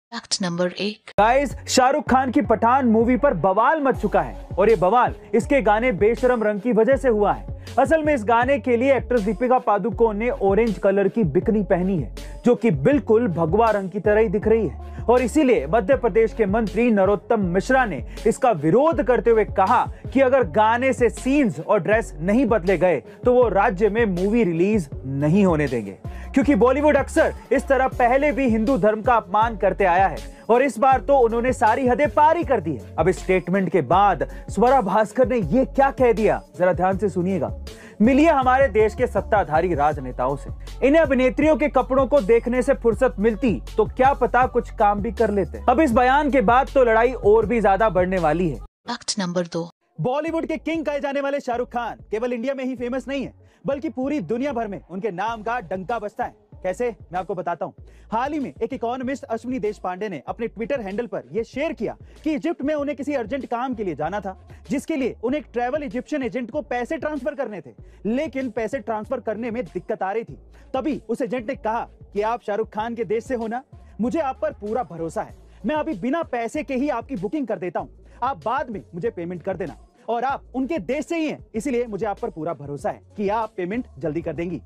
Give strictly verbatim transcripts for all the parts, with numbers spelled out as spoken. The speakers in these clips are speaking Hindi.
फैक्ट नंबर एक। गाइस, शाहरुख खान की पठान मूवी पर बवाल मच चुका है और ये बवाल इसके गाने बेशरम रंग की वजह से हुआ है। असल में इस गाने के लिए एक्ट्रेस दीपिका पादुकोण ने ऑरेंज कलर की बिकनी पहनी है जो कि बिल्कुल भगवा रंग की तरह ही दिख रही है और इसीलिए मध्य प्रदेश के मंत्री नरोत्तम मिश्रा ने इसका विरोध करते हुए कहा कि अगर गाने से सीन्स और ड्रेस नहीं बदले गए तो वो राज्य में मूवी रिलीज नहीं होने देंगे, क्योंकि बॉलीवुड अक्सर इस तरह पहले भी हिंदू धर्म का अपमान करते आया है और इस बार तो उन्होंने सारी हदें पार ही कर दी है। अब इस स्टेटमेंट के बाद स्वरा भास्कर ने ये क्या कह दिया, जरा ध्यान से सुनिएगा। मिलिए हमारे देश के सत्ताधारी राजनेताओं से, इन्हें अभिनेत्रियों के कपड़ों को देखने से फुर्सत मिलती तो क्या पता कुछ काम भी कर लेते। अब इस बयान के बाद तो लड़ाई और भी ज्यादा बढ़ने वाली है। फैक्ट नंबर दो। बॉलीवुड के किंग कहे जाने वाले शाहरुख खान केवल इंडिया में ही फेमस नहीं है बल्कि पूरी दुनिया भर में उनके नाम का डंका बजता है। कैसे, मैं आपको बताता हूँ। हाल ही में एक इकोनॉमिस्ट अश्विनी देशपांडे ने अपने ट्विटर हैंडल पर यह शेयर किया कि इजिप्ट में उन्हें किसी अर्जेंट काम के लिए जाना था, जिसके लिए उन्हें एक ट्रैवल इजिप्शियन एजेंट को पैसे ट्रांसफर करने थे, लेकिन पैसे ट्रांसफर करने में दिक्कत आ रही थी। तभी उस एजेंट ने कहा कि आप शाहरुख खान के देश से हो ना, मुझे आप पर पूरा भरोसा है, मैं अभी बिना पैसे के ही आपकी बुकिंग कर देता हूँ, आप बाद में मुझे पेमेंट कर देना और आप उनके देश से ही हैं, इसीलिए मुझे आप पर पूरा भरोसा है कि आप पेमेंट जल्दी कर देंगी।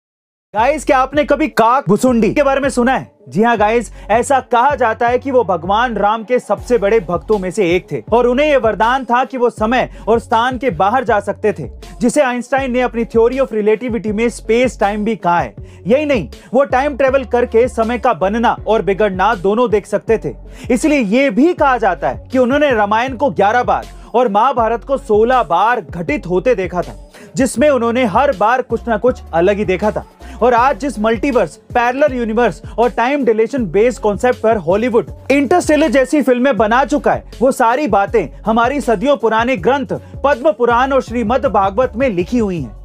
गाइस, क्या आपने कभी काक भुसुंडी के बारे में सुना है? जी हाँ गाइस, ऐसा कहा जाता है कि वो भगवान राम के सबसे बड़े भक्तों में से एक थे और उन्हें यह वरदान था कि वो समय और स्थान के बाहर जा सकते थे, जिसे आइंस्टाइन ने अपनी थ्योरी ऑफ रिलेटिविटी में स्पेस टाइम भी कहा है। यही नहीं, वो टाइम ट्रेवल करके समय का बनना और बिगड़ना दोनों देख सकते थे। इसलिए ये भी कहा जाता है कि उन्होंने रामायण को ग्यारह बार और महाभारत को सोलह बार घटित होते देखा था, जिसमें उन्होंने हर बार कुछ ना कुछ अलग ही देखा था। और आज जिस मल्टीवर्स, पैरेलल यूनिवर्स और टाइम डिलेशन बेस्ड कॉन्सेप्ट पर हॉलीवुड इंटरस्टेलर जैसी फिल्में बना चुका है, वो सारी बातें हमारी सदियों पुराने ग्रंथ पद्म पुराण और श्रीमद् भागवत में लिखी हुई हैं।